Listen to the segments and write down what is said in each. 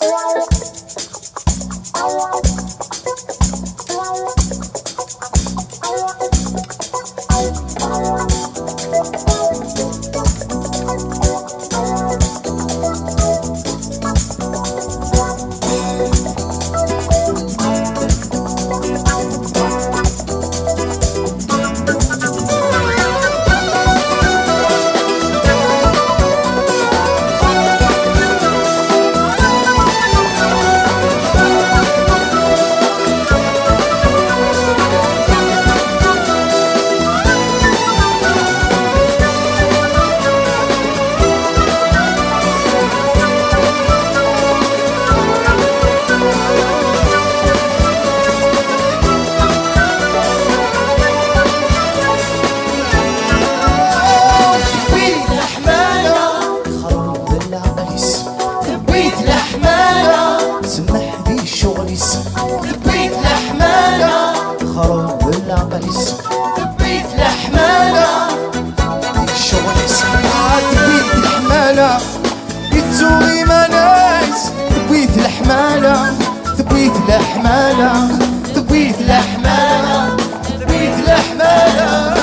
ثبيت الحمالة خرب العقليس ثبيت الحمالة الشغليس ثبيت الحمالة يتسوي مناس ثبيت الحمالة ثبيت الحمالة ثبيت الحمالة ثبيت الحمالة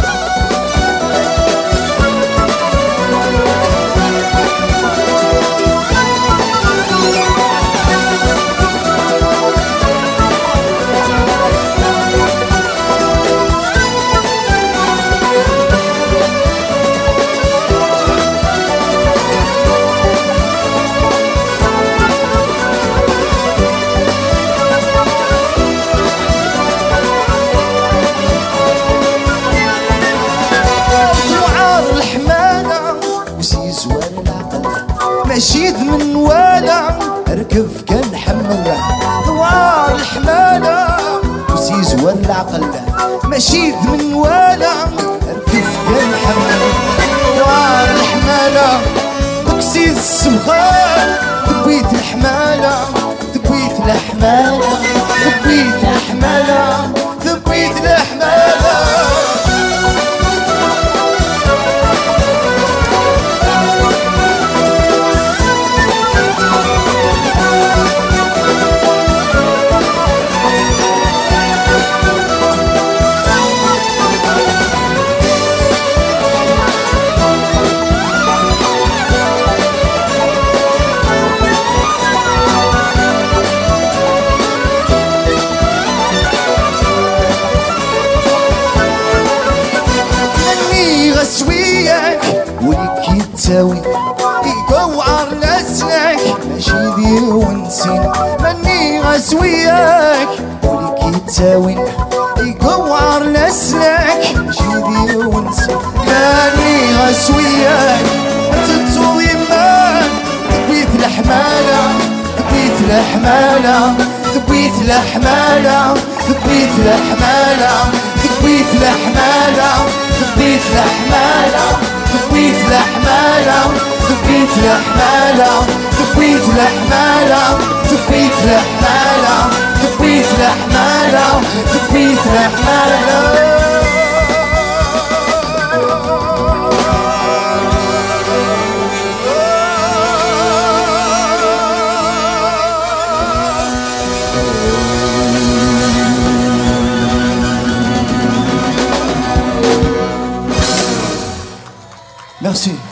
مشيت من ولا ركب كان حمله دوار الحمالة وسيز والعقل مشيت من ولا ركب كان حمله دوار الحمالة وكسيز السمخان ثبيت الحمالة ثبيت الحمالة ثبيت الحمالة ثبيت الحمالة ولك يقوعر لسلك ماشي ذي ونسين مني غسوياك ولك يتساوي يقوعر لسلك ماشي ذي ونسين ماني غسوياك تتصول يمان ثبيت الحمالة ثبيت الحمالة ثبيت الحمالة ثبيت الحمالة ثبيت الحمالة ثبيت الحمالة ثبيت الحمالة ثبيت الحمالة ثبيت الحمالة ثبيت الحمالة ثبيت الحمالة ثبيت الحمالة Merci.